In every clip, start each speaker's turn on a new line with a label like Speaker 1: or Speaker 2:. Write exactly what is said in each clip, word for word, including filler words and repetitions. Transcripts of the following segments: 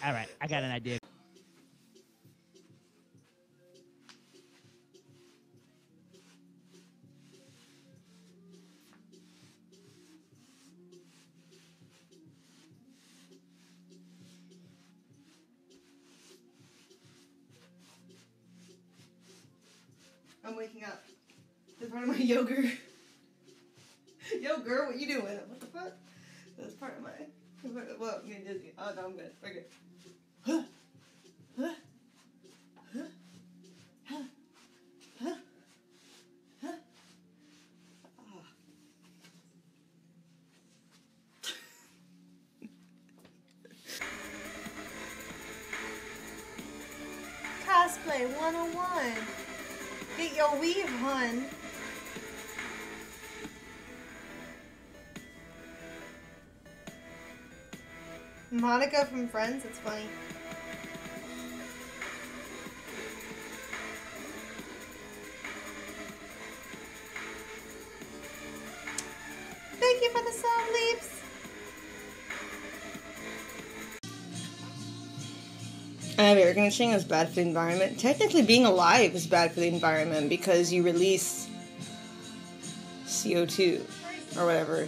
Speaker 1: All right, I got an idea.
Speaker 2: I'm waking up. That's part of my yogurt. Yo, girl, what you doing? What the fuck? That's part of my. Well, I'm getting dizzy. Oh, no, I'm good. We're good. Huh? Huh? Huh? Huh? Huh? Huh? Oh. Cosplay one oh one. Get your weave, hun. Monica from Friends, it's funny. Thank you for the song, Leaps. I have air conditioning is bad for the environment. Technically, being alive is bad for the environment because you release C O two or whatever.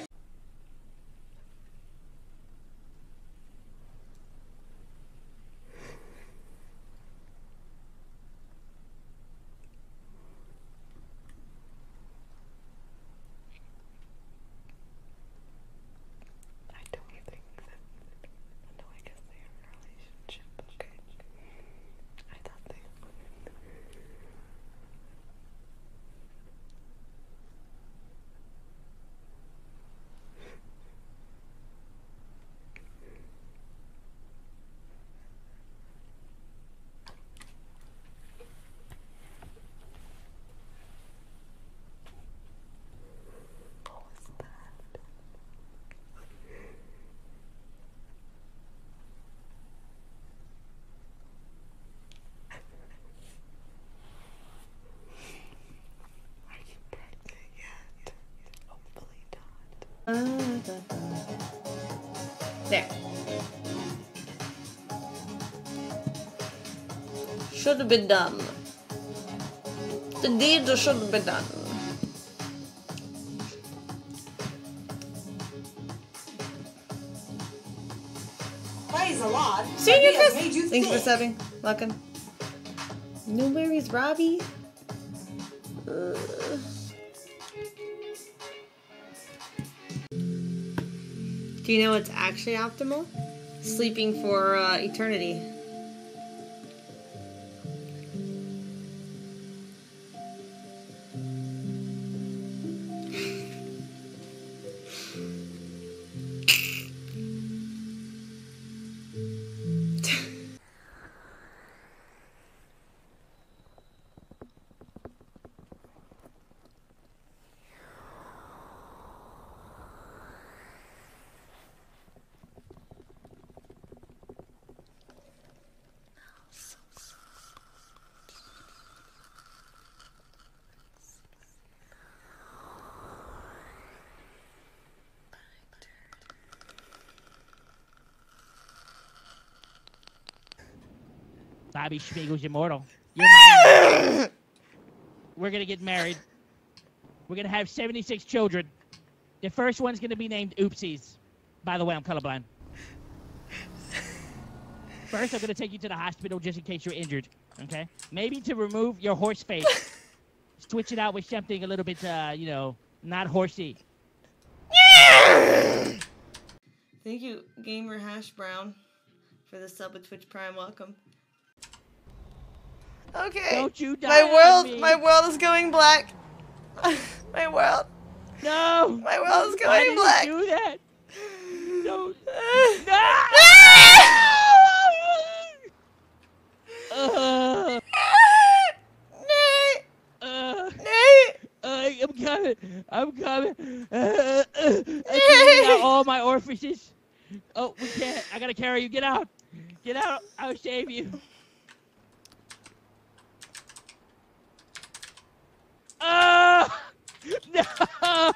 Speaker 2: There. Should have been done. The deed should have been done. Praise a lot. Senior Chris! Thanks for subbing. Welcome. Newberry's Robbie. Uh. Do you know what's actually optimal? Sleeping for uh, eternity.
Speaker 1: Bobby Schmiegel's immortal. You're mine. We're gonna get married. We're gonna have seventy-six children. The first one's gonna be named Oopsies. By the way, I'm colorblind. First, I'm gonna take you to the hospital just in case you're injured. Okay? Maybe to remove your horse face. Switch it out with something a little bit, uh, you know, not horsey. Thank you, Gamer Hash Brown, for the sub with Twitch Prime. Welcome. Okay. Don't you die
Speaker 2: my world,
Speaker 1: on me.
Speaker 2: my world is going black. My world.
Speaker 1: No.
Speaker 2: My world is
Speaker 1: Why
Speaker 2: going
Speaker 1: did
Speaker 2: black.
Speaker 1: you do that? Don't. No. uh, uh, uh, I'm coming. I'm coming. Uh, uh, I cleaned out all my orifices. Oh, we can't. I gotta carry you. Get out. Get out. I'll save you. Oh! No!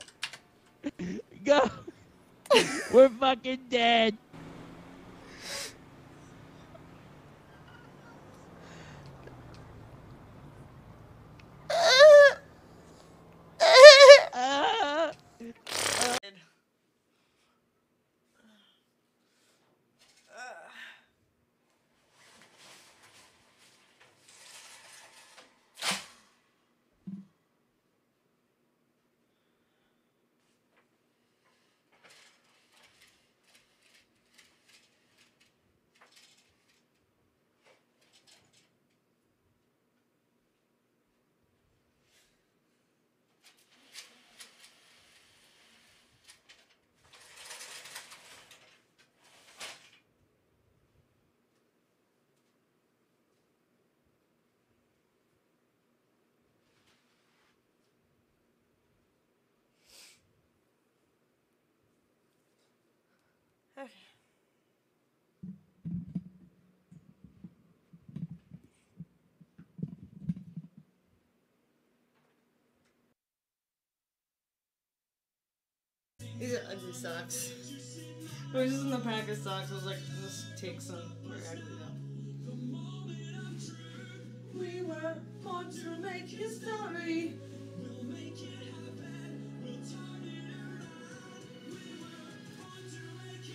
Speaker 1: Go! We're fucking dead.
Speaker 2: Okay. These are ugly socks. I was just in the pack of socks. I was like, let's take some. Very ugly though. We were born to make history. We'll make it happen. We'll turn it around. We were born to make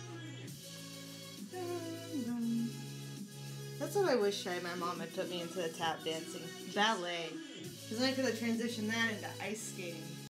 Speaker 2: history. That's what I wish I, my mom had put me into the tap dancing. Ballet. Because then I could have transitioned that into ice skating.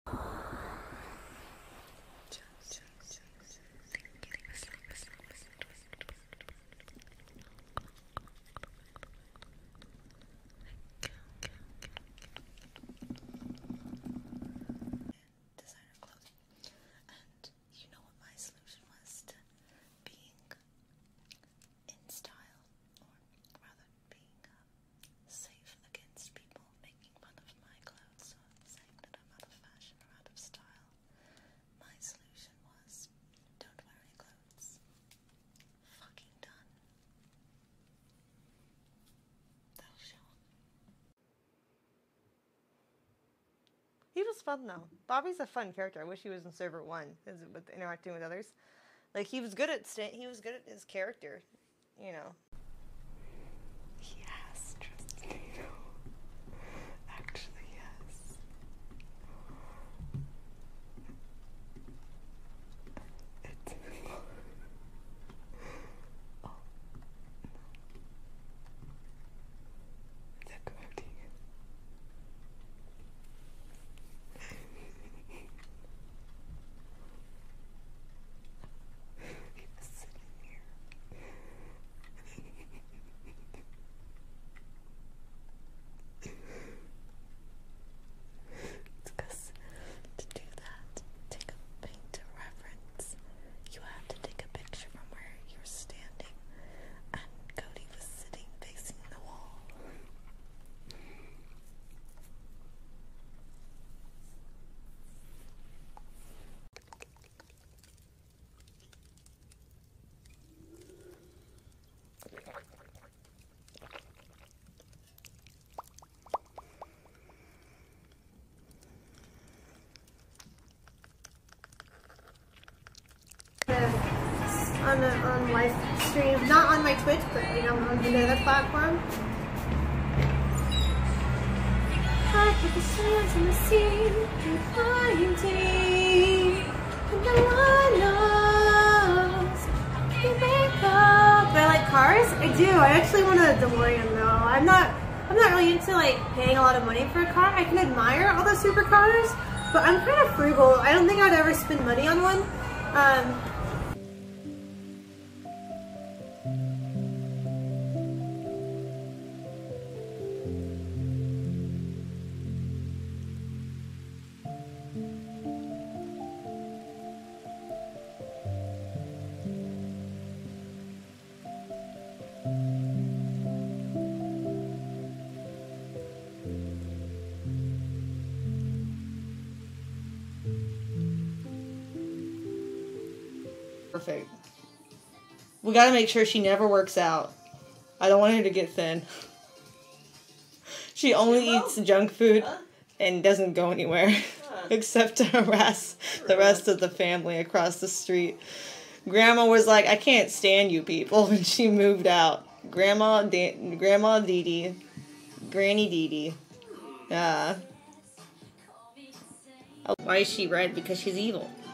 Speaker 2: He was fun though. Bobby's a fun character. I wish he was in Server One, with interacting with others. Like he was good at sta he was good at his character, you know. Yes, trust me. Actually, yes. It's oh. It's a goatee. On a on live stream, not on my Twitch, but you know, on another platform. I put the sands in the sea, and flying deep, and no one knows. You make up. Do I like cars? I do. I actually want a DeLorean though. I'm not. I'm not really into like paying a lot of money for a car. I can admire all the supercars, but I'm kind of frugal. I don't think I'd ever spend money on one. Um, Perfect. We gotta make sure she never works out. I don't want her to get thin. She only eats junk food and doesn't go anywhere except to harass the rest of the family across the street. Grandma was like, I can't stand you people, and she moved out. Grandma, da Grandma Dee Dee, Granny Dee Dee. Uh, why is she red? Because she's evil.